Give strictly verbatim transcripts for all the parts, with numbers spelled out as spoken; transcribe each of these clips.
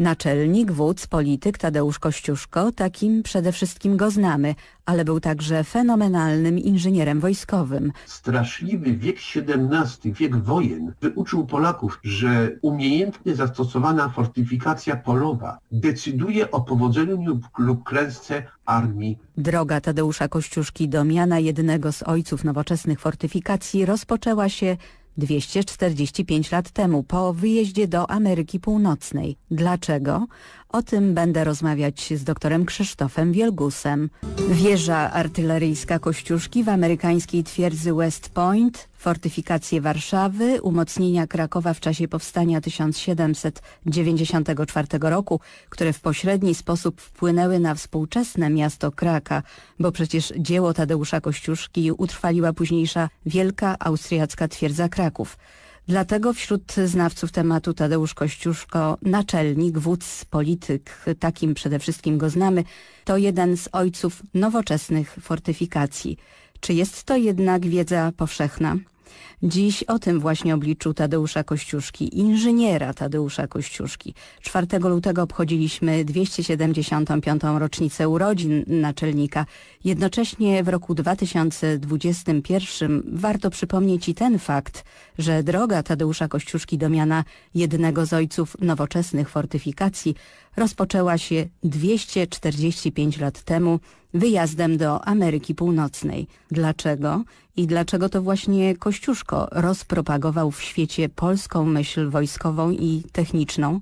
Naczelnik, wódz, polityk Tadeusz Kościuszko, takim przede wszystkim go znamy, ale był także fenomenalnym inżynierem wojskowym. Straszliwy wiek siedemnasty, wiek wojen, wyuczył Polaków, że umiejętnie zastosowana fortyfikacja polowa decyduje o powodzeniu lub klęsce armii. Droga Tadeusza Kościuszki do miana jednego z ojców nowoczesnych fortyfikacji rozpoczęła się dwieście czterdzieści pięć lat temu, po wyjeździe do Ameryki Północnej. Dlaczego? O tym będę rozmawiać z doktorem Krzysztofem Wielgusem. Wieża artyleryjska Kościuszki w amerykańskiej twierdzy West Point, fortyfikacje Warszawy, umocnienia Krakowa w czasie powstania tysiąc siedemset dziewięćdziesiątego czwartego roku, które w pośredni sposób wpłynęły na współczesne miasto Kraka, bo przecież dzieło Tadeusza Kościuszki utrwaliła późniejsza wielka austriacka twierdza Kraków. Dlatego wśród znawców tematu Tadeusz Kościuszko, naczelnik, wódz, polityk, takim przede wszystkim go znamy, to jeden z ojców nowoczesnych fortyfikacji. Czy jest to jednak wiedza powszechna? Dziś o tym właśnie obliczu Tadeusza Kościuszki, inżyniera Tadeusza Kościuszki. czwartego lutego obchodziliśmy dwieście siedemdziesiątą piątą rocznicę urodzin naczelnika. Jednocześnie w roku dwa tysiące dwudziestym pierwszym warto przypomnieć i ten fakt, że droga Tadeusza Kościuszki do miana jednego z ojców nowoczesnych fortyfikacji rozpoczęła się dwieście czterdzieści pięć lat temu wyjazdem do Ameryki Północnej. Dlaczego? I dlaczego to właśnie Kościuszko rozpropagował w świecie polską myśl wojskową i techniczną?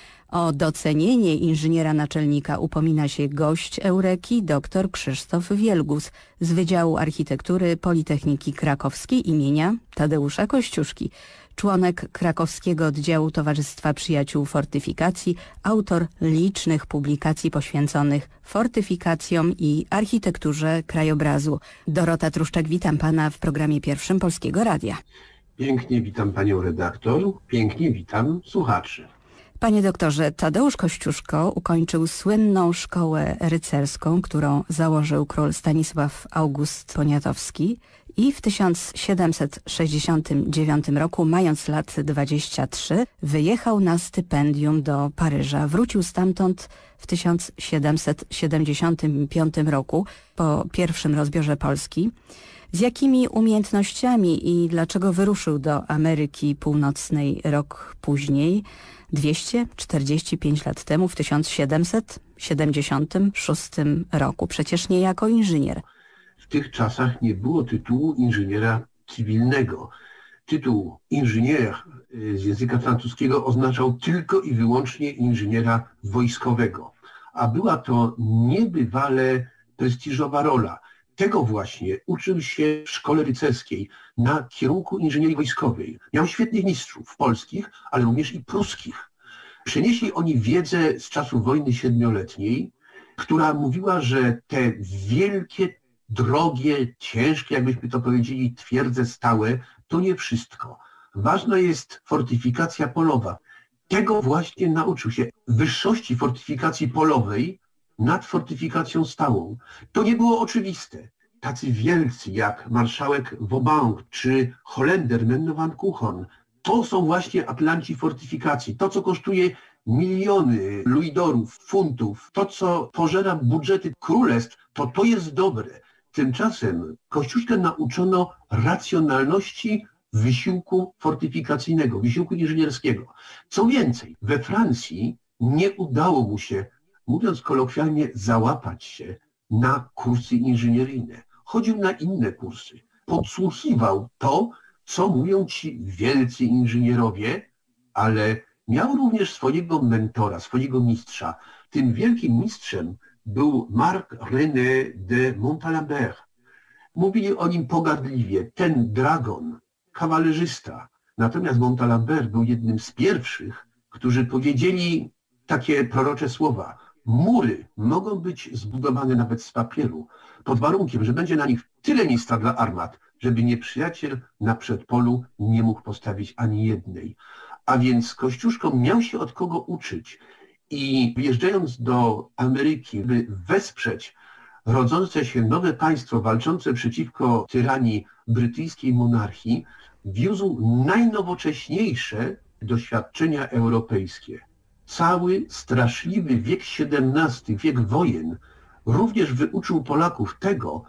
O docenienie inżyniera naczelnika upomina się gość Eureki, dr Krzysztof Wielgus z Wydziału Architektury Politechniki Krakowskiej imienia Tadeusza Kościuszki, członek krakowskiego oddziału Towarzystwa Przyjaciół Fortyfikacji, autor licznych publikacji poświęconych fortyfikacjom i architekturze krajobrazu. Dorota Truszczak, witam pana w programie pierwszym Polskiego Radia. Pięknie witam panią redaktor, pięknie witam słuchaczy. Panie doktorze, Tadeusz Kościuszko ukończył słynną szkołę rycerską, którą założył król Stanisław August Poniatowski i w tysiąc siedemset sześćdziesiątym dziewiątym roku, mając lat dwadzieścia trzy, wyjechał na stypendium do Paryża. Wrócił stamtąd w tysiąc siedemset siedemdziesiątym piątym roku po pierwszym rozbiorze Polski. Z jakimi umiejętnościami i dlaczego wyruszył do Ameryki Północnej rok później, dwieście czterdzieści pięć lat temu, w tysiąc siedemset siedemdziesiątym szóstym roku, przecież nie jako inżynier? W tych czasach nie było tytułu inżyniera cywilnego. Tytuł inżynier z języka francuskiego oznaczał tylko i wyłącznie inżyniera wojskowego, a była to niebywale prestiżowa rola. Tego właśnie uczył się w szkole rycerskiej na kierunku inżynierii wojskowej. Miał świetnych mistrzów polskich, ale również i pruskich. Przenieśli oni wiedzę z czasów wojny siedmioletniej, która mówiła, że te wielkie, drogie, ciężkie, jakbyśmy to powiedzieli, twierdze stałe, to nie wszystko. Ważna jest fortyfikacja polowa. Tego właśnie nauczył się. Wyższości fortyfikacji polowej nad fortyfikacją stałą. To nie było oczywiste. Tacy wielcy jak marszałek Vauban czy Holender Menno van Kuchon, to są właśnie atlanci fortyfikacji. To, co kosztuje miliony luidorów, funtów, to, co pożera budżety królestw, to to jest dobre. Tymczasem Kościuszkę nauczono racjonalności wysiłku fortyfikacyjnego, wysiłku inżynierskiego. Co więcej, we Francji nie udało mu się, mówiąc kolokwialnie, załapać się na kursy inżynieryjne. Chodził na inne kursy. Podsłuchiwał to, co mówią ci wielcy inżynierowie, ale miał również swojego mentora, swojego mistrza. Tym wielkim mistrzem był Marc René de Montalembert. Mówili o nim pogardliwie, ten dragon, kawalerzysta. Natomiast Montalembert był jednym z pierwszych, którzy powiedzieli takie prorocze słowa: mury mogą być zbudowane nawet z papieru, pod warunkiem, że będzie na nich tyle miejsca dla armat, żeby nieprzyjaciel na przedpolu nie mógł postawić ani jednej. A więc Kościuszko miał się od kogo uczyć i wjeżdżając do Ameryki, by wesprzeć rodzące się nowe państwo walczące przeciwko tyranii brytyjskiej monarchii, wiózł najnowocześniejsze doświadczenia europejskie. Cały straszliwy wiek siedemnasty, wiek wojen, również wyuczył Polaków tego,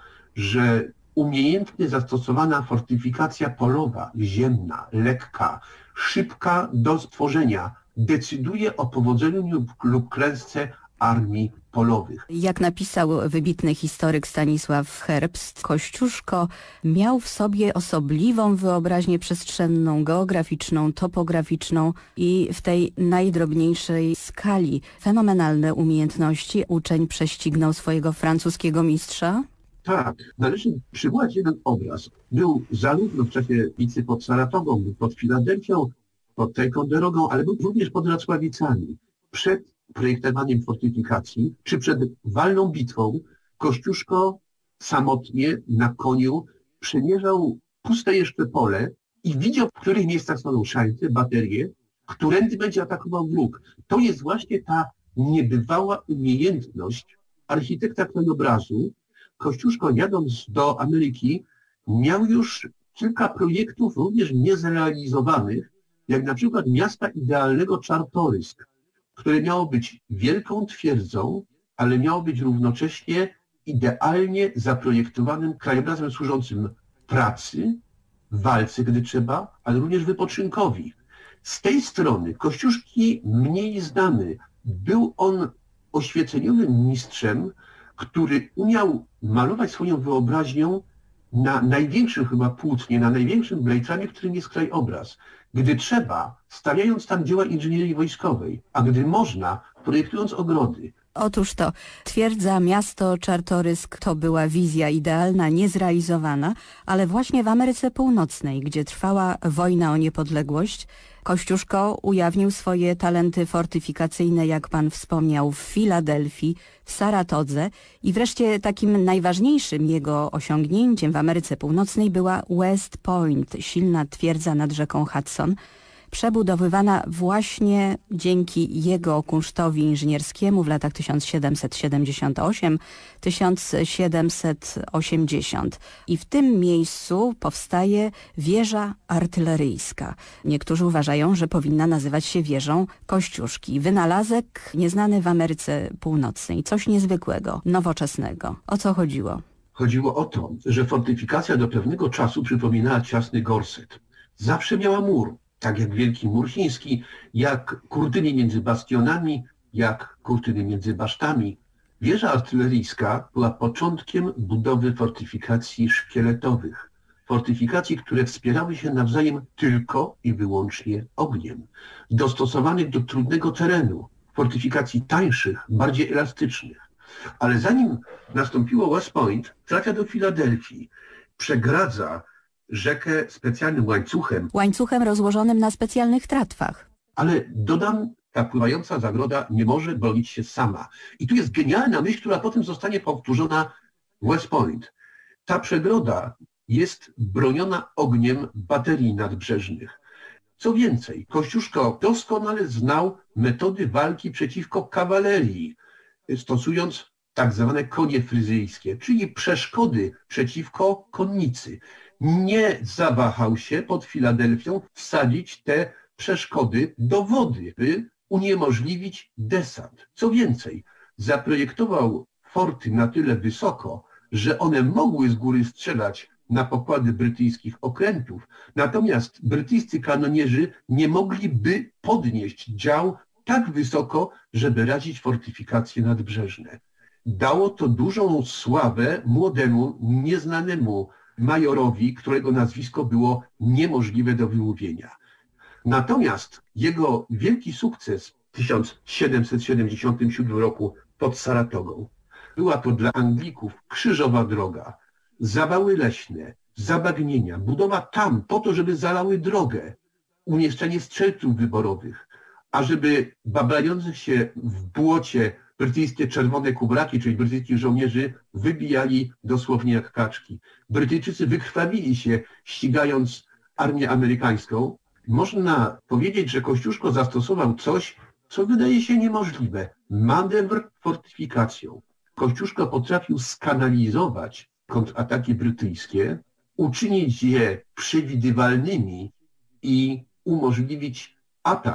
że umiejętnie zastosowana fortyfikacja polowa, ziemna, lekka, szybka do stworzenia, decyduje o powodzeniu lub, lub klęsce armii polowych. Jak napisał wybitny historyk Stanisław Herbst, Kościuszko miał w sobie osobliwą wyobraźnię przestrzenną, geograficzną, topograficzną i w tej najdrobniejszej skali fenomenalne umiejętności uczeń prześcignął swojego francuskiego mistrza. Tak, należy przywołać jeden obraz. Był zarówno w czasie bitwy pod Saratową, pod Filadelfią, pod Ticonderogą, ale był również pod Racławicami. Przed projektowaniem fortyfikacji, czy przed walną bitwą, Kościuszko samotnie na koniu przemierzał puste jeszcze pole i widział, w których miejscach są szańce, baterie, którędy będzie atakował wróg. To jest właśnie ta niebywała umiejętność architekta krajobrazu. Kościuszko, jadąc do Ameryki, miał już kilka projektów również niezrealizowanych, jak na przykład miasta idealnego Czartorysk, które miało być wielką twierdzą, ale miało być równocześnie idealnie zaprojektowanym krajobrazem służącym pracy, walce, gdy trzeba, ale również wypoczynkowi. Z tej strony Kościuszki mniej znany. Był on oświecenionym mistrzem, który umiał malować swoją wyobraźnią na największym chyba płótnie, na największym blejczanie, którym jest krajobraz. Gdy trzeba, stawiając tam dzieła inżynierii wojskowej, a gdy można, projektując ogrody. Otóż to twierdza, miasto Czartorysk to była wizja idealna, niezrealizowana, ale właśnie w Ameryce Północnej, gdzie trwała wojna o niepodległość, Kościuszko ujawnił swoje talenty fortyfikacyjne, jak pan wspomniał, w Filadelfii, w Saratodze i wreszcie takim najważniejszym jego osiągnięciem w Ameryce Północnej była West Point, silna twierdza nad rzeką Hudson, przebudowywana właśnie dzięki jego kunsztowi inżynierskiemu w latach tysiąc siedemset siedemdziesiąt osiem do tysiąc siedemset osiemdziesiąt. I w tym miejscu powstaje wieża artyleryjska. Niektórzy uważają, że powinna nazywać się wieżą Kościuszki. Wynalazek nieznany w Ameryce Północnej. Coś niezwykłego, nowoczesnego. O co chodziło? Chodziło o to, że fortyfikacja do pewnego czasu przypominała ciasny gorset. Zawsze miała mur. Tak jak Wielki Mur Chiński, jak kurtyny między bastionami, jak kurtyny między basztami. Wieża artyleryjska była początkiem budowy fortyfikacji szkieletowych. Fortyfikacji, które wspierały się nawzajem tylko i wyłącznie ogniem. Dostosowanych do trudnego terenu. Fortyfikacji tańszych, bardziej elastycznych. Ale zanim nastąpiło West Point, trafia do Filadelfii. Przegradza rzekę specjalnym łańcuchem. Łańcuchem rozłożonym na specjalnych tratwach. Ale dodam, ta pływająca zagroda nie może bronić się sama. I tu jest genialna myśl, która potem zostanie powtórzona w West Point. Ta przegroda jest broniona ogniem baterii nadbrzeżnych. Co więcej, Kościuszko doskonale znał metody walki przeciwko kawalerii, stosując tak zwane konie fryzyjskie, czyli przeszkody przeciwko konnicy. Nie zawahał się pod Filadelfią wsadzić te przeszkody do wody, by uniemożliwić desant. Co więcej, zaprojektował forty na tyle wysoko, że one mogły z góry strzelać na pokłady brytyjskich okrętów, natomiast brytyjscy kanonierzy nie mogliby podnieść dział tak wysoko, żeby razić fortyfikacje nadbrzeżne. Dało to dużą sławę młodemu, nieznanemu majorowi, którego nazwisko było niemożliwe do wymówienia. Natomiast jego wielki sukces w tysiąc siedemset siedemdziesiątym siódmym roku pod Saratogą była to dla Anglików krzyżowa droga, zawały leśne, zabagnienia, budowa tam po to, żeby zalały drogę, umieszczenie strzelców wyborowych, a żeby babrających się w błocie brytyjskie czerwone kubraki, czyli brytyjskich żołnierzy, wybijali dosłownie jak kaczki. Brytyjczycy wykrwawili się, ścigając armię amerykańską. Można powiedzieć, że Kościuszko zastosował coś, co wydaje się niemożliwe. Manewr fortyfikacją. Kościuszko potrafił skanalizować kontrataki brytyjskie, uczynić je przewidywalnymi i umożliwić atak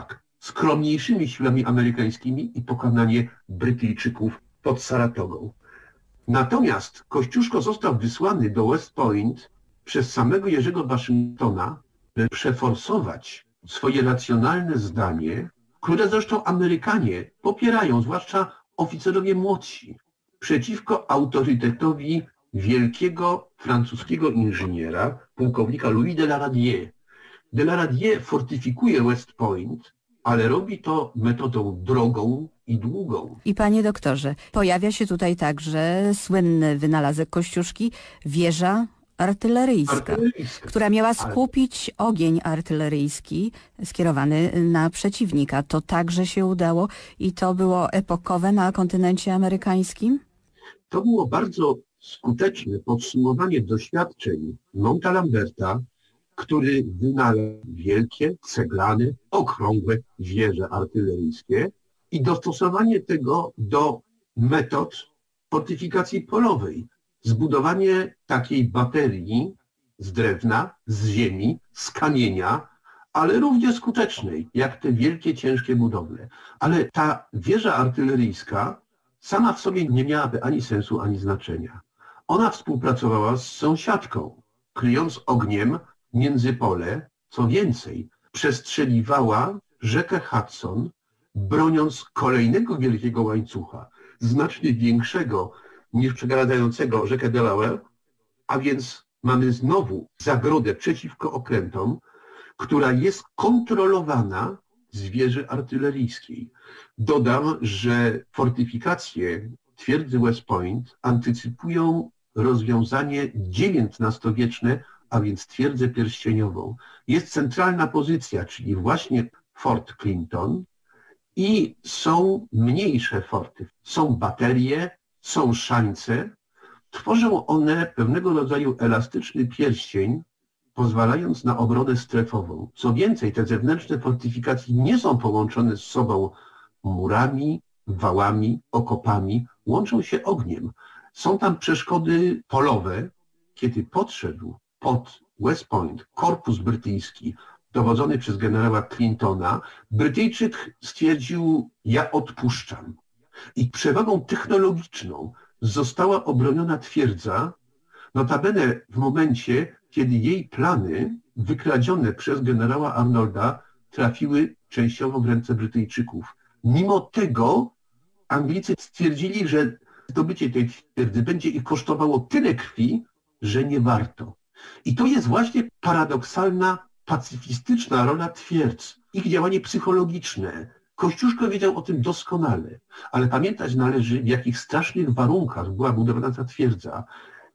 skromniejszymi siłami amerykańskimi i pokonanie Brytyjczyków pod Saratogą. Natomiast Kościuszko został wysłany do West Point przez samego Jerzego Waszyngtona, by przeforsować swoje racjonalne zdanie, które zresztą Amerykanie popierają, zwłaszcza oficerowie młodsi, przeciwko autorytetowi wielkiego francuskiego inżyniera, pułkownika Louis de la Radière. De la Radière fortyfikuje West Point, ale robi to metodą drogą i długą. I panie doktorze, pojawia się tutaj także słynny wynalazek Kościuszki, wieża artyleryjska, artyleryjska, która miała skupić ogień artyleryjski skierowany na przeciwnika. To także się udało i to było epokowe na kontynencie amerykańskim? To było bardzo skuteczne podsumowanie doświadczeń Montalamberta, który wynalazł wielkie, ceglane, okrągłe wieże artyleryjskie i dostosowanie tego do metod fortyfikacji polowej. Zbudowanie takiej baterii z drewna, z ziemi, z kamienia, ale równie skutecznej jak te wielkie, ciężkie budowle. Ale ta wieża artyleryjska sama w sobie nie miałaby ani sensu, ani znaczenia. Ona współpracowała z sąsiadką, kryjąc ogniem międzypole, co więcej, przestrzeliwała rzekę Hudson, broniąc kolejnego wielkiego łańcucha, znacznie większego niż przegradzającego rzekę Delaware, a więc mamy znowu zagrodę przeciwko okrętom, która jest kontrolowana z wieży artyleryjskiej. Dodam, że fortyfikacje twierdzy West Point antycypują rozwiązanie dziewiętnastowieczne, a więc twierdzę pierścieniową. Jest centralna pozycja, czyli właśnie Fort Clinton i są mniejsze forty. Są baterie, są szańce. Tworzą one pewnego rodzaju elastyczny pierścień, pozwalając na obronę strefową. Co więcej, te zewnętrzne fortyfikacje nie są połączone z sobą murami, wałami, okopami, łączą się ogniem. Są tam przeszkody polowe. Kiedy podszedł pod West Point korpus brytyjski dowodzony przez generała Clintona, Brytyjczyk stwierdził: ja odpuszczam. I przewagą technologiczną została obroniona twierdza, notabene w momencie, kiedy jej plany wykradzione przez generała Arnolda trafiły częściowo w ręce Brytyjczyków. Mimo tego Anglicy stwierdzili, że zdobycie tej twierdzy będzie ich kosztowało tyle krwi, że nie warto. I to jest właśnie paradoksalna, pacyfistyczna rola twierdz, ich działanie psychologiczne. Kościuszko wiedział o tym doskonale, ale pamiętać należy, w jakich strasznych warunkach była budowana ta twierdza.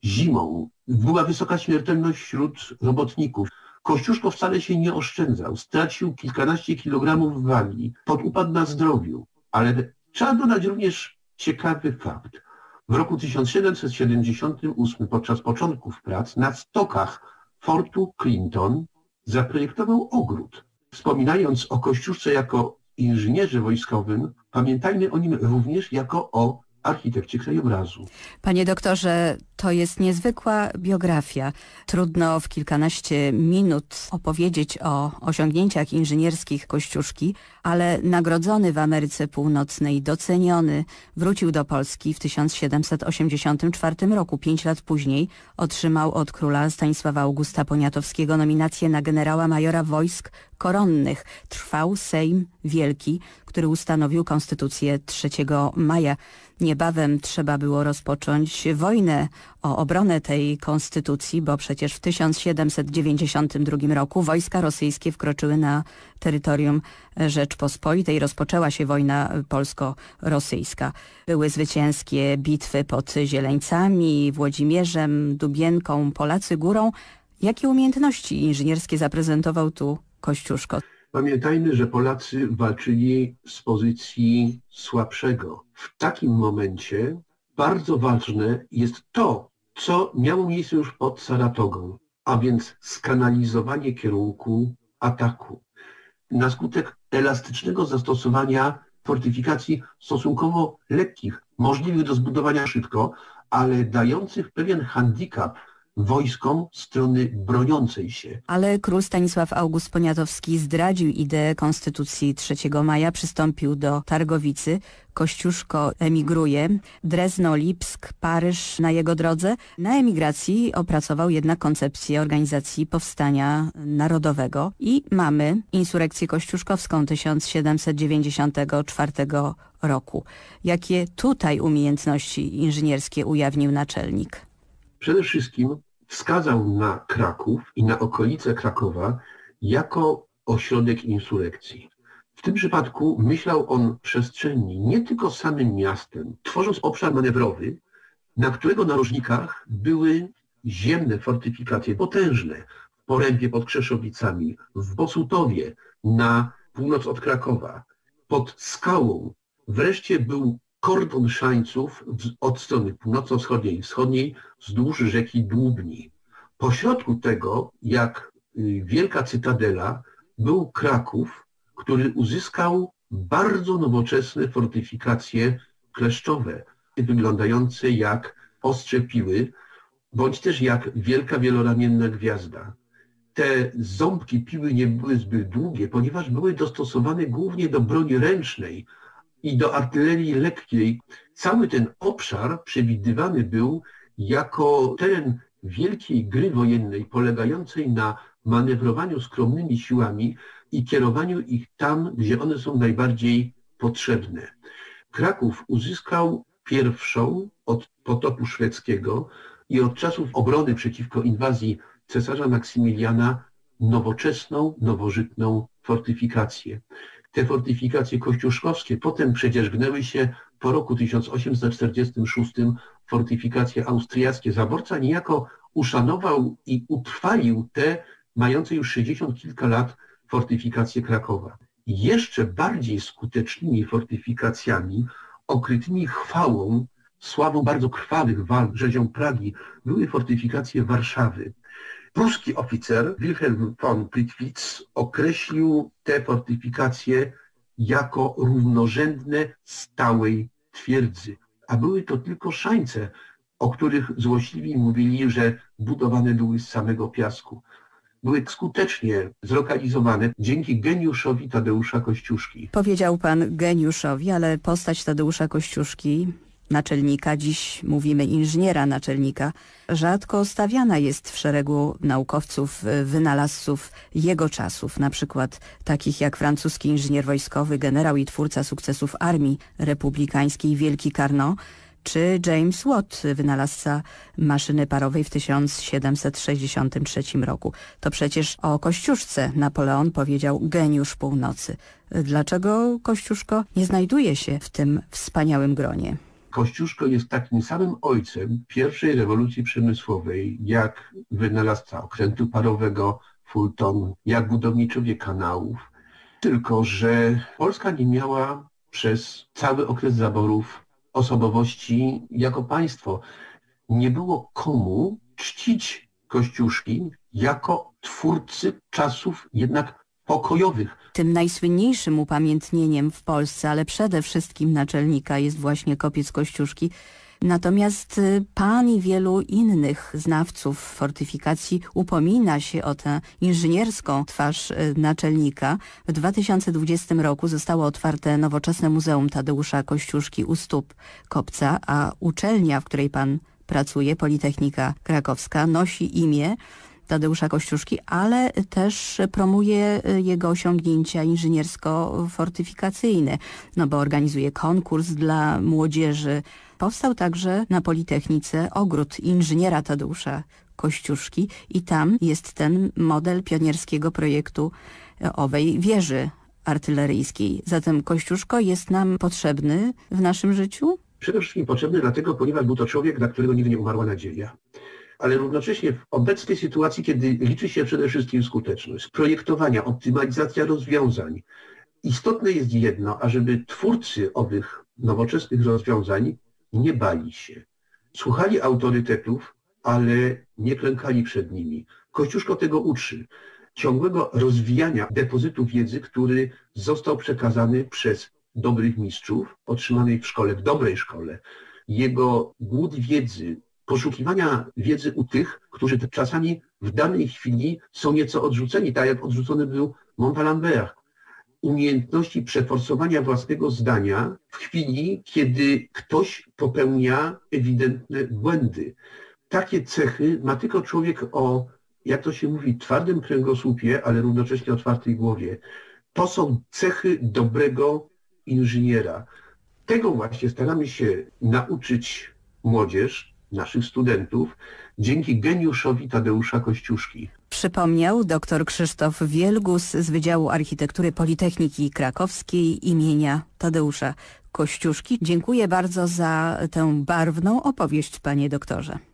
Zimą była wysoka śmiertelność wśród robotników. Kościuszko wcale się nie oszczędzał, stracił kilkanaście kilogramów wagi, podupadł na zdrowiu, ale trzeba dodać również ciekawy fakt. W roku tysiąc siedemset siedemdziesiątym ósmym podczas początków prac na stokach Fortu Clinton zaprojektował ogród. Wspominając o Kościuszce jako inżynierze wojskowym, pamiętajmy o nim również jako o architekcie krajobrazu. Panie doktorze, to jest niezwykła biografia. Trudno w kilkanaście minut opowiedzieć o osiągnięciach inżynierskich Kościuszki, ale nagrodzony w Ameryce Północnej, doceniony, wrócił do Polski w tysiąc siedemset osiemdziesiątym czwartym roku. Pięć lat później otrzymał od króla Stanisława Augusta Poniatowskiego nominację na generała majora wojsk koronnych. Trwał Sejm Wielki, który ustanowił konstytucję trzeciego maja. Niebawem trzeba było rozpocząć wojnę o obronę tej konstytucji, bo przecież w tysiąc siedemset dziewięćdziesiątym drugim roku wojska rosyjskie wkroczyły na terytorium Rzeczpospolitej. Rozpoczęła się wojna polsko-rosyjska. Były zwycięskie bitwy pod Zieleńcami, Włodzimierzem, Dubienką, Polacy górą. Jakie umiejętności inżynierskie zaprezentował tu Kościuszko? Pamiętajmy, że Polacy walczyli z pozycji słabszego. W takim momencie bardzo ważne jest to, co miało miejsce już pod Saratogą, a więc skanalizowanie kierunku ataku. Na skutek elastycznego zastosowania fortyfikacji stosunkowo lekkich, możliwych do zbudowania szybko, ale dających pewien handicap wojskom strony broniącej się. Ale król Stanisław August Poniatowski zdradził ideę konstytucji trzeciego maja, przystąpił do Targowicy. Kościuszko emigruje, Drezno, Lipsk, Paryż na jego drodze. Na emigracji opracował jednak koncepcję organizacji powstania narodowego i mamy insurekcję kościuszkowską tysiąc siedemset dziewięćdziesiątego czwartego roku. Jakie tutaj umiejętności inżynierskie ujawnił naczelnik? Przede wszystkim wskazał na Kraków i na okolice Krakowa jako ośrodek insurekcji. W tym przypadku myślał on przestrzeni nie tylko samym miastem, tworząc obszar manewrowy, na którego narożnikach były ziemne fortyfikacje potężne, w Porębie pod Krzeszowicami, w Bosutowie, na północ od Krakowa, pod Skałą. Wreszcie był kordon szańców od strony północno-wschodniej i wschodniej wzdłuż rzeki Dłubni. Pośrodku tego, jak wielka cytadela, był Kraków, który uzyskał bardzo nowoczesne fortyfikacje kleszczowe, wyglądające jak ostrze piły, bądź też jak wielka wieloramienna gwiazda. Te ząbki piły nie były zbyt długie, ponieważ były dostosowane głównie do broni ręcznej i do artylerii lekkiej. Cały ten obszar przewidywany był jako teren wielkiej gry wojennej polegającej na manewrowaniu skromnymi siłami i kierowaniu ich tam, gdzie one są najbardziej potrzebne. Kraków uzyskał pierwszą od potopu szwedzkiego i od czasów obrony przeciwko inwazji cesarza Maksymiliana nowoczesną, nowożytną fortyfikację. Te fortyfikacje kościuszkowskie potem przedzierzgnęły się po roku tysiąc osiemset czterdziestym szóstym fortyfikacje austriackie. Zaborca niejako uszanował i utrwalił te mające już sześćdziesiąt kilka lat fortyfikacje Krakowa. Jeszcze bardziej skutecznymi fortyfikacjami, okrytymi chwałą, sławą bardzo krwawych walk rzezią Pragi, były fortyfikacje Warszawy. Pruski oficer Wilhelm von Prittwitz określił te fortyfikacje jako równorzędne stałej twierdzy, a były to tylko szańce, o których złośliwi mówili, że budowane były z samego piasku. Były skutecznie zlokalizowane dzięki geniuszowi Tadeusza Kościuszki. Powiedział pan geniuszowi, ale postać Tadeusza Kościuszki, naczelnika, dziś mówimy inżyniera naczelnika, rzadko stawiana jest w szeregu naukowców, wynalazców jego czasów, na przykład takich jak francuski inżynier wojskowy, generał i twórca sukcesów armii republikańskiej Wielki Carnot, czy James Watt, wynalazca maszyny parowej w tysiąc siedemset sześćdziesiątym trzecim roku. To przecież o Kościuszce Napoleon powiedział geniusz północy. Dlaczego Kościuszko nie znajduje się w tym wspaniałym gronie? Kościuszko jest takim samym ojcem pierwszej rewolucji przemysłowej, jak wynalazca okrętu parowego Fulton, jak budowniczowie kanałów. Tylko że Polska nie miała przez cały okres zaborów osobowości jako państwo. Nie było komu czcić Kościuszki jako twórcy czasów jednak pokojowych. Tym najsłynniejszym upamiętnieniem w Polsce, ale przede wszystkim naczelnika, jest właśnie kopiec Kościuszki. Natomiast pan i wielu innych znawców fortyfikacji upomina się o tę inżynierską twarz naczelnika. W dwa tysiące dwudziestym roku zostało otwarte nowoczesne Muzeum Tadeusza Kościuszki u stóp kopca, a uczelnia, w której pan pracuje, Politechnika Krakowska, nosi imię Tadeusza Kościuszki, ale też promuje jego osiągnięcia inżyniersko-fortyfikacyjne, no bo organizuje konkurs dla młodzieży. Powstał także na Politechnice ogród inżyniera Tadeusza Kościuszki i tam jest ten model pionierskiego projektu owej wieży artyleryjskiej. Zatem Kościuszko jest nam potrzebny w naszym życiu? Przede wszystkim potrzebny dlatego, ponieważ był to człowiek, dla którego nigdy nie umarła nadzieja. Ale równocześnie w obecnej sytuacji, kiedy liczy się przede wszystkim skuteczność projektowania, optymalizacja rozwiązań, istotne jest jedno, ażeby twórcy owych nowoczesnych rozwiązań nie bali się. Słuchali autorytetów, ale nie klękali przed nimi. Kościuszko tego uczy. Ciągłego rozwijania depozytu wiedzy, który został przekazany przez dobrych mistrzów, otrzymanej w szkole, w dobrej szkole. Jego głód wiedzy, poszukiwania wiedzy u tych, którzy czasami w danej chwili są nieco odrzuceni, tak jak odrzucony był Montalembert. Umiejętności przeforsowania własnego zdania w chwili, kiedy ktoś popełnia ewidentne błędy. Takie cechy ma tylko człowiek o, jak to się mówi, twardym kręgosłupie, ale równocześnie otwartej głowie. To są cechy dobrego inżyniera. Tego właśnie staramy się nauczyć młodzież, naszych studentów, dzięki geniuszowi Tadeusza Kościuszki. Przypomniał dr Krzysztof Wielgus z Wydziału Architektury Politechniki Krakowskiej imienia Tadeusza Kościuszki. Dziękuję bardzo za tę barwną opowieść, panie doktorze.